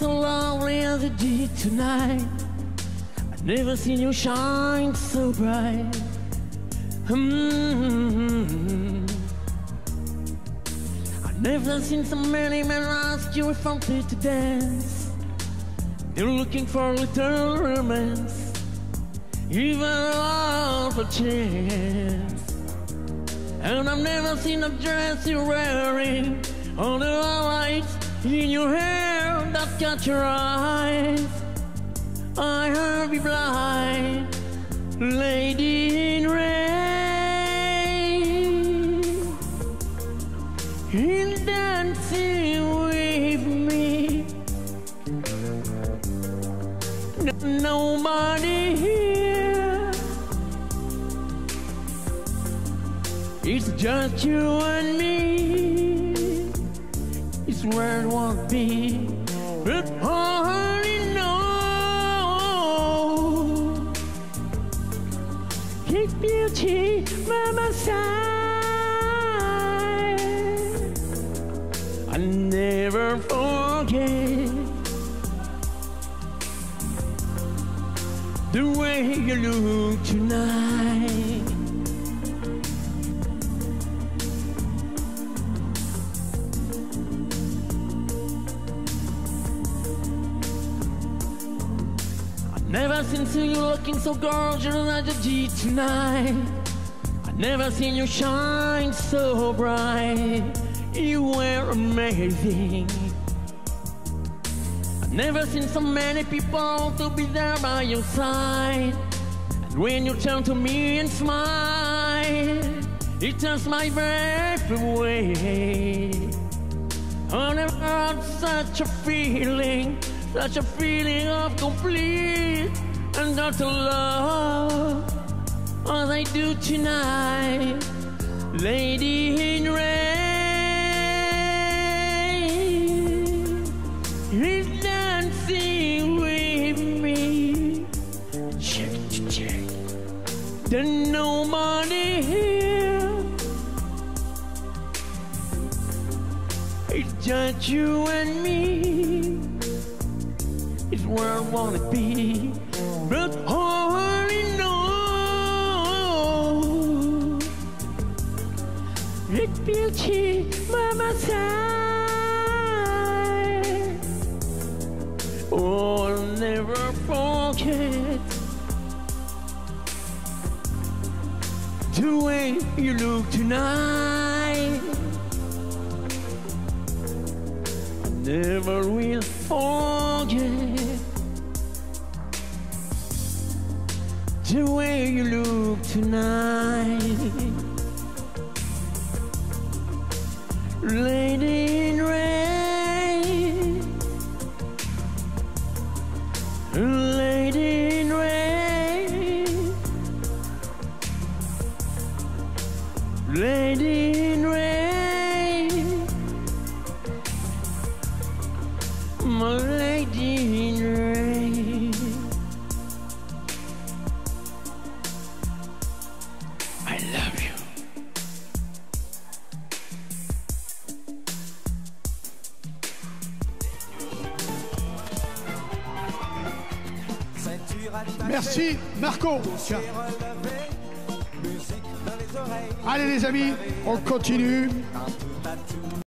so lovely as you did tonight. I've never seen you shine so bright. I've never seen so many men ask you if I'm fit to dance. You're looking for a little romance, even a for chance. And I've never seen a dress you're wearing, all the lights in your hair that catch your eyes. I heard you blind, lady in rain, in dancing with me. Nobody here, it's just you and me. It's where it won't be, but I only know it's beauty by my side. I never forget the way you look tonight. Never seen you looking so gorgeous as you did tonight. I've never seen you shine so bright. You were amazing. I've never seen so many people to be there by your side. And when you turn to me and smile, it turns my breath away. I never had such a feeling of complete and utter love as I do tonight, lady in rain, is dancing with me. Check, check. There's nobody here, it's just you and me. It's where I wanna be, but I only know it's beauty by my side. Oh, I'll never forget the way you look tonight. I never will forget the way you look tonight, lady in rain, lady in rain, lady in rain, my lady in rain. I love you. Merci Marco. Tiens. Allez les amis, on continue.